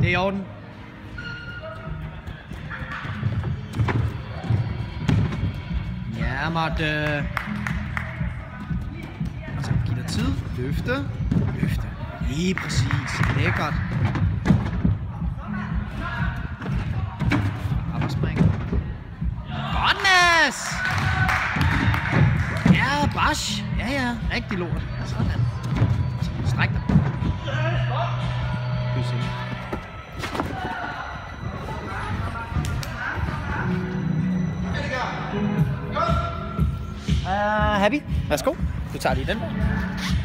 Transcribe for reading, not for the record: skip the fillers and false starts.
Det er i orden. Ja, Marte. Så giv dig tid. Løfte. Løfte. Lige præcis. Lækkert. Arbejdsspring. Godt, Mads! Ja, bash. Ja. Rigtig lort. Sådan. Stræk dig. Happy. Værsgo. Du tager lige den der.